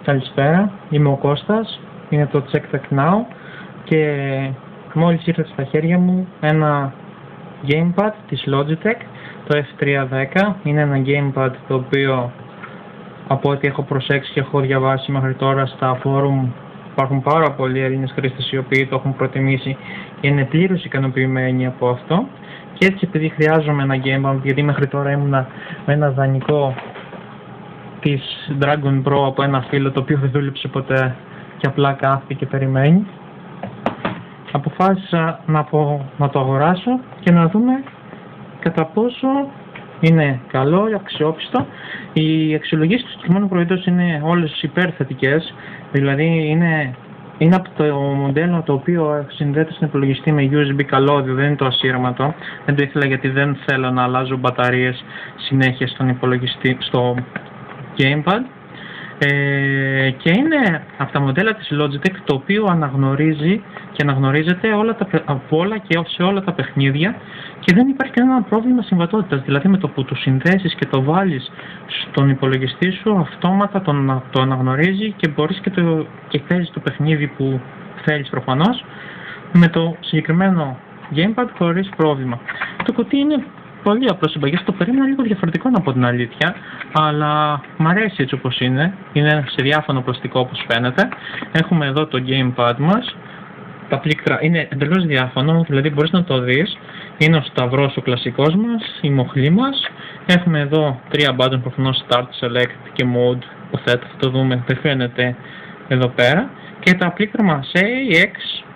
Καλησπέρα, είμαι ο Κώστας, είναι το Check Tech Now και μόλις ήρθε στα χέρια μου ένα gamepad της Logitech, το F310. Είναι ένα gamepad το οποίο, από ό,τι έχω προσέξει και έχω διαβάσει μέχρι τώρα στα forum, υπάρχουν πάρα πολλοί Έλληνες χρήστες οι οποίοι το έχουν προτιμήσει και είναι πλήρως ικανοποιημένοι από αυτό. Και έτσι, επειδή χρειάζομαι ένα gamepad, γιατί μέχρι τώρα ήμουνα με ένα δανεικό της Dragon Pro από ένα φίλο το οποίο δεν δούλεψε ποτέ και απλά κάθεται και περιμένει, αποφάσισα να το αγοράσω και να δούμε κατά πόσο είναι καλό, αξιόπιστο. Οι αξιολογήσεις του συγκεκριμένου προϊόντος είναι όλες υπερθετικές, δηλαδή είναι από το μοντέλο το οποίο συνδέεται στην υπολογιστή με USB καλώδιο, δεν είναι το ασύρματο. Δεν το ήθελα γιατί δεν θέλω να αλλάζω μπαταρίες συνέχεια στον υπολογιστή, στο gamepad, και είναι από τα μοντέλα της Logitech το οποίο αναγνωρίζει και αναγνωρίζεται από όλα και σε όλα τα παιχνίδια και δεν υπάρχει κανένα πρόβλημα συμβατότητας. Δηλαδή με το που το συνδέσεις και το βάλεις στον υπολογιστή σου, αυτόματα το αναγνωρίζει και μπορείς και παίζεις το παιχνίδι που θέλεις προφανώς με το συγκεκριμένο gamepad χωρίς πρόβλημα. Το κουτί είναι πολύ απλό συμπαγές, το περίμενα λίγο διαφορετικό από την αλήθεια, αλλά μ' αρέσει έτσι όπως είναι. Είναι σε διάφανο πλαστικό όπως φαίνεται. Έχουμε εδώ το gamepad μας. Τα πλήκτρα είναι εντελώς διάφανο, δηλαδή μπορείς να το δεις. Είναι ο σταυρός ο κλασικός μας, η μοχλή μας. Έχουμε εδώ τρία button, προφανώς Start, Select και Mode, υποθέτω, θα το δούμε, δεν φαίνεται εδώ πέρα. Και τα πλήκτρα μας A, X,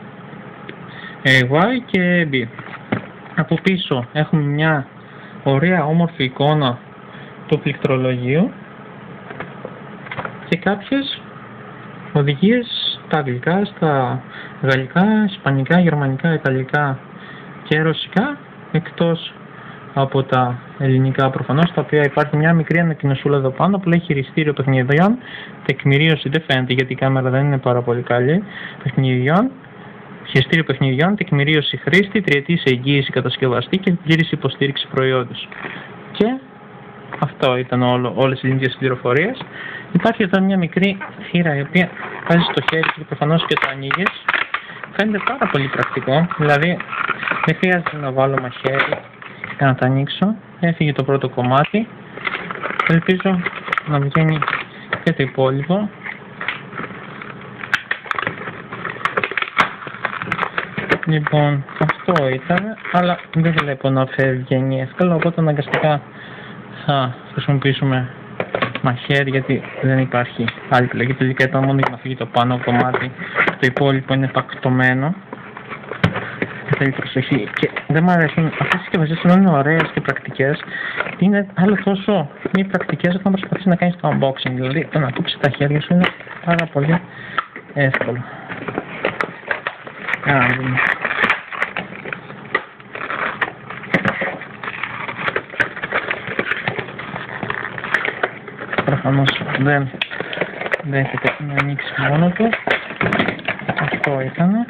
Y και B. Από πίσω έχουμε μια ωραία όμορφη εικόνα του πληκτρολογίου και κάποιες οδηγίες στα αγγλικά, στα γαλλικά, ισπανικά, γερμανικά, ιταλικά και ρωσικά, εκτός από τα ελληνικά προφανώς, τα οποία υπάρχει μια μικρή ανακοινωσούλα εδώ πάνω που λέει χειριστήριο παιχνιδιών, τεκμηρίωση, δεν φαίνεται γιατί η κάμερα δεν είναι πάρα πολύ καλή, παιχνιδιών, χειριστήριο παιχνιδιών, τεκμηρίωση χρήστη, τριετής εγγύηση κατασκευαστή και πλήρης υποστήριξη προϊόντος. Και αυτό ήταν όλες οι ελληνικές πληροφορίες. Υπάρχει εδώ μια μικρή θύρα η οποία βάζεις στο χέρι και προφανώς και το ανοίγεις. Φαίνεται πάρα πολύ πρακτικό, δηλαδή δεν χρειάζεται να βάλω μαχαίρι για να το ανοίξω. Έφυγε το πρώτο κομμάτι. Ελπίζω να βγαίνει και το υπόλοιπο. Λοιπόν, αυτό ήταν, αλλά δεν βλέπω να βγαίνει εύκολα, οπότε αναγκαστικά θα χρησιμοποιήσουμε μαχαίρι γιατί δεν υπάρχει άλλη επιλογή. Τελικά ήταν μόνο για να φύγει το πάνω κομμάτι, το υπόλοιπο είναι πακτωμένο. Θέλει προσοχή και δεν μου αρέσουν αυτές οι συσκευασίες, ενώ είναι ωραίες και πρακτικές, είναι άλλο τόσο μη πρακτικές όταν προσπαθείς να κάνεις το unboxing, δηλαδή το να κόψεις τα χέρια σου είναι πάρα πολύ εύκολο. Προφανώς δεν δέχεται να ανοίξει μόνο του. Αυτό ήταν.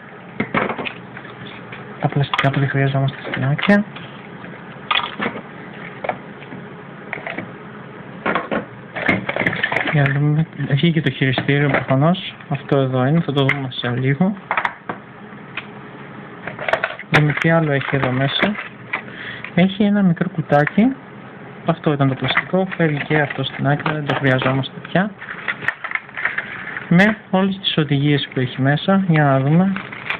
Τα πλαστικά που δεν χρειαζόμαστε στην άκρη. Για να δούμε. Έχει και το χειριστήριο προφανώς. Αυτό εδώ είναι, θα το δούμε σε λίγο. Δούμε τι άλλο έχει εδώ μέσα. Έχει ένα μικρό κουτάκι. Αυτό ήταν το πλαστικό, φεύγει και αυτό στην άκρη, δεν το χρειαζόμαστε πια. Με όλες τις οδηγίες που έχει μέσα, για να δούμε.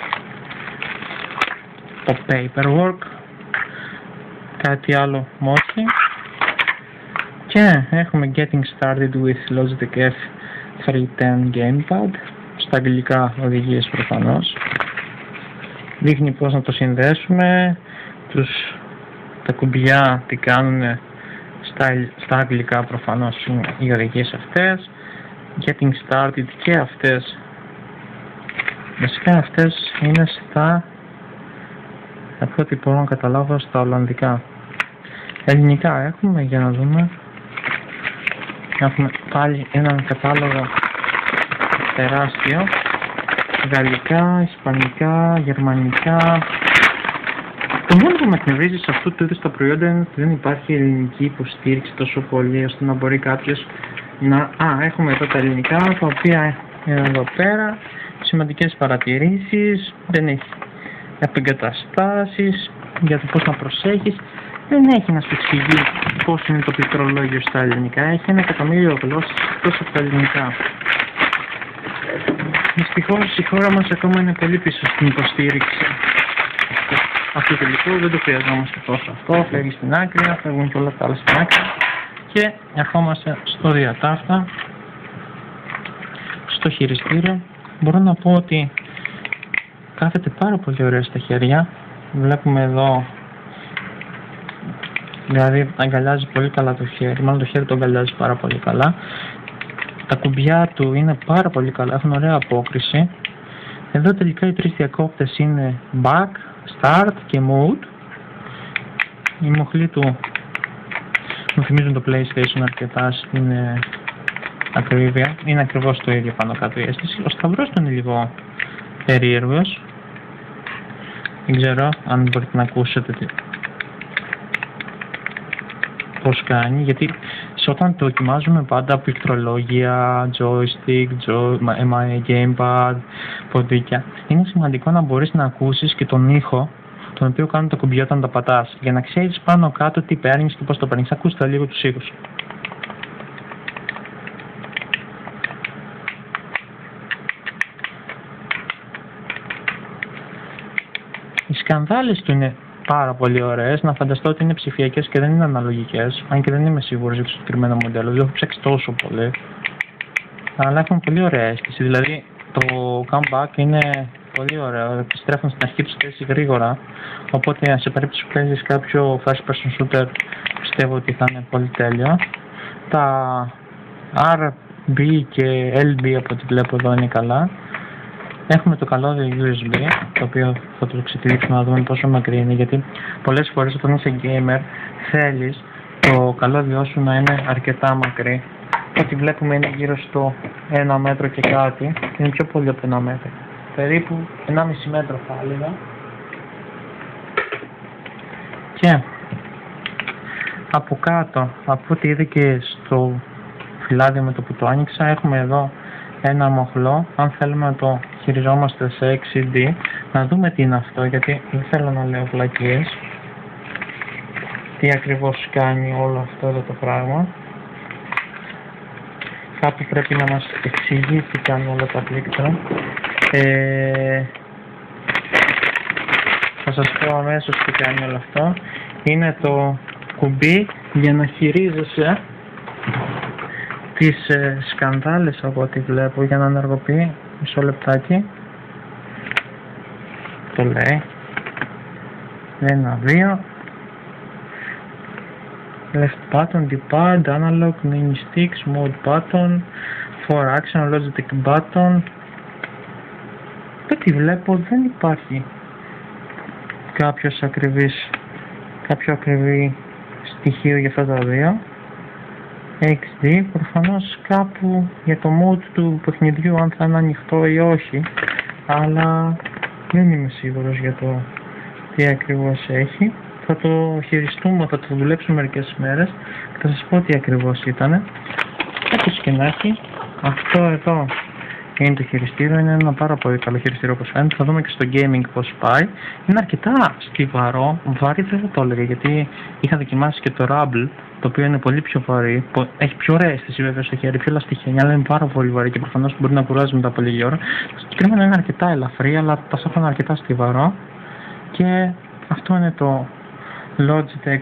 Το paperwork, κάτι άλλο μόρφη. Και έχουμε Getting Started with Logitech F310 Gamepad. Στα αγγλικά οδηγίες προφανώς. Δείχνει πώς να το συνδέσουμε, τα κουμπιά τι κάνουν. Στα αγγλικά προφανώς είναι οι οδηγίες αυτές. Getting started και αυτές. Βασικά αυτές είναι από ό,τι μπορώ να καταλάβω στα ολλανδικά. Ελληνικά έχουμε, για να δούμε. Έχουμε πάλι έναν κατάλογο τεράστιο. Γαλλικά, ισπανικά, γερμανικά. Το μόνο που με εκνευρίζει σε αυτού του είδους τα προϊόντα είναι ότι δεν υπάρχει ελληνική υποστήριξη τόσο πολύ ώστε να μπορεί κάποιος Έχουμε εδώ τα ελληνικά, τα οποία είναι εδώ πέρα. Σημαντικές παρατηρήσεις, δεν έχει επεγκαταστάσεις για το πώς να προσέχεις. Δεν έχει να σου εξηγεί πώς είναι το πληκτρολόγιο στα ελληνικά. Έχει 1.000.000 γλώσσες εκτός από τα ελληνικά. Δυστυχώς η χώρα μας ακόμα είναι πολύ πίσω στην υποστήριξη αυτού του υλικού. Δεν το χρειαζόμαστε τόσο αυτό. Φεύγει στην άκρη, φεύγουν και όλα τα άλλα στην άκρη. Και ερχόμαστε στο διατάφτα, στο χειριστήριο. Μπορώ να πω ότι κάθεται πάρα πολύ ωραία στα χέρια. Βλέπουμε εδώ, δηλαδή αγκαλιάζει πολύ καλά το χέρι, μάλλον το χέρι το αγκαλιάζει πάρα πολύ καλά. Τα κουμπιά του είναι πάρα πολύ καλά, έχουν ωραία απόκριση. Εδώ τελικά οι τρεις διακόπτες είναι back, start και mode. Οι μοχλοί του μου θυμίζουν το PlayStation αρκετά στην ακρίβεια. Είναι ακριβώς το ίδιο πάνω κάτω η αίσθηση. Ο σταυρός του είναι λίγο περίεργος. Δεν ξέρω αν μπορείτε να ακούσετε πώς κάνει, γιατί όταν το δοκιμάζουμε πάντα πληκτρολόγια, joystick, gamepad, ποντίκια, είναι σημαντικό να μπορείς να ακούσεις και τον ήχο τον οποίο κάνουν τα κουμπιά όταν τα πατάς, για να ξέρεις πάνω κάτω τι παίρνεις και πώς το παίρνεις. Ακούστε λίγο τους ήχους. Οι σκανδάλες του είναι πάρα πολύ ωραίες. Να φανταστώ ότι είναι ψηφιακές και δεν είναι αναλογικές, αν και δεν είμαι σίγουρος για το συγκεκριμένο μοντέλο, δεν έχω ψάξει τόσο πολύ. Αλλά έχουν πολύ ωραία αίσθηση. Δηλαδή το comeback είναι πολύ ωραίο, επιστρέφουν στην αρχή τους θέση γρήγορα. Οπότε σε περίπτωση που παίζεις κάποιο first person shooter, πιστεύω ότι θα είναι πολύ τέλειο. Τα RB και LB από ό,τι βλέπω εδώ είναι καλά. Έχουμε το καλώδιο USB, το οποίο θα το ξεκινήσουμε να δούμε πόσο μακρύ είναι, γιατί πολλές φορές όταν είσαι gamer θέλεις το καλώδιό σου να είναι αρκετά μακρύ. Ό,τι βλέπουμε είναι γύρω στο 1 μέτρο και κάτι, είναι πιο πολύ από 1 μέτρο. Περίπου 1,5 μέτρο θα έλεγα. Και από κάτω, από ό,τι είδε και στο φυλάδιο με το που το άνοιξα, έχουμε εδώ ένα μοχλό. Αν θέλουμε να το χειριζόμαστε σε 6D, να δούμε τι είναι αυτό, γιατί δεν θέλω να λέω βλακίες. Τι ακριβώς κάνει όλο αυτό εδώ το πράγμα. Κάπου πρέπει να μας εξηγεί τι κάνει όλα τα πλήκτρα. Θα σας πω αμέσως τι κάνει όλο αυτό. Είναι το κουμπί για να χειρίζεσαι τις σκανδάλες από ό,τι βλέπω, για να ενεργοποιεί. Μισό λεπτάκι. Το λέει. 1, 2. Left button, D-pad, analog, mini sticks, mode button, 4 action, Logitech button. Ό,τι βλέπω δεν υπάρχει κάποιο ακριβή στοιχείο για αυτά τα δύο. XD, προφανώς κάπου για το mode του παιχνιδιού αν θα είναι ανοιχτό ή όχι, αλλά δεν είμαι σίγουρος για το τι ακριβώς έχει. Θα το χειριστούμε, θα το δουλέψουμε μερικές μέρες και θα σας πω τι ακριβώς ήταν. Όπως και να έχει, αυτό εδώ είναι το χειριστήριο, είναι ένα πάρα πολύ καλό χειριστήριο όπως φαίνεται. Θα δούμε και στο gaming πώς πάει. Είναι αρκετά στιβαρό, βαρύ δεν θα το έλεγα, γιατί είχα δοκιμάσει και το Rumble, το οποίο είναι πολύ πιο βαρύ, έχει πιο ωραία αίσθηση βέβαια στο χέρι, πιο λαστιχένια, αλλά είναι πάρα πολύ βαρύ και προφανώς μπορεί να κουράζει μετά από λίγη ώρα. Το συγκεκριμένο είναι αρκετά ελαφρύ, αλλά ταυτόχρονα αρκετά στιβαρό. Και αυτό είναι το Logitech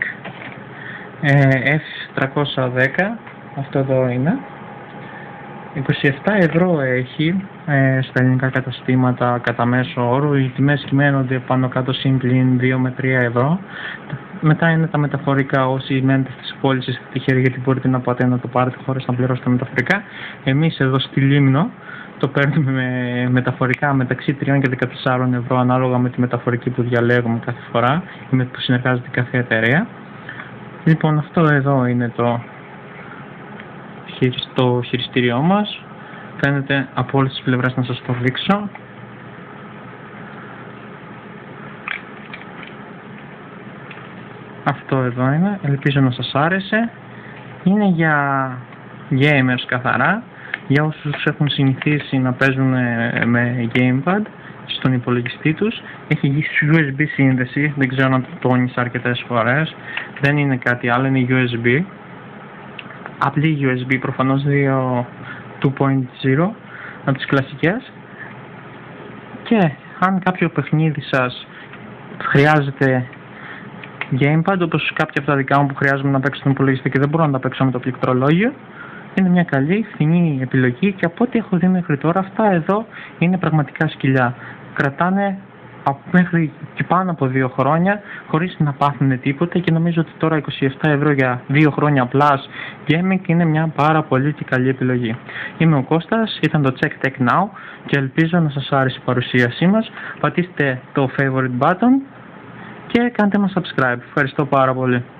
F310, αυτό εδώ είναι. 27 ευρώ έχει στα ελληνικά καταστήματα κατά μέσο όρο. Οι τιμές κυμαίνονται πάνω κάτω συμπλήν 2 με 3 ευρώ. Μετά είναι τα μεταφορικά, όσοι μένετε στις πόλεις είστε τυχεροί, γιατί μπορείτε να πάτε να το πάρετε χωρίς να πληρώσετε μεταφορικά. Εμείς εδώ στη Λίμνο το παίρνουμε μεταφορικά μεταξύ 3 και 14 ευρώ ανάλογα με τη μεταφορική που διαλέγουμε κάθε φορά ή με που συνεργάζεται κάθε εταιρεία. Λοιπόν, αυτό εδώ είναι το χειριστήριό μας. Φαίνεται από όλες τις πλευρές, να σας το δείξω. Αυτό εδώ είναι, ελπίζω να σας άρεσε. Είναι για gamers καθαρά, για όσους έχουν συνηθίσει να παίζουν με gamepad στον υπολογιστή τους. Έχει USB σύνδεση, δεν ξέρω αν το τόνισα αρκετές φορές, δεν είναι κάτι άλλο, είναι USB, απλή USB, προφανώς 2.0 από τις κλασικές. Και αν κάποιο παιχνίδι σας χρειάζεται gamepad, όπως κάποια από τα δικά μου που χρειάζομαι να παίξω στον υπολογιστή και δεν μπορώ να τα παίξω με το πληκτρολόγιο, είναι μια καλή, φθηνή επιλογή και από ό,τι έχω δει μέχρι τώρα, αυτά εδώ είναι πραγματικά σκυλιά. Κρατάνε μέχρι και πάνω από 2 χρόνια χωρίς να πάθουν τίποτα και νομίζω ότι τώρα 27 ευρώ για 2 χρόνια plus gaming είναι μια πάρα πολύ και καλή επιλογή. Είμαι ο Κώστας, ήταν το Check Tech Now και ελπίζω να σας άρεσε η παρουσίασή μας. Πατήστε το favorite button και κάντε μας subscribe. Ευχαριστώ πάρα πολύ.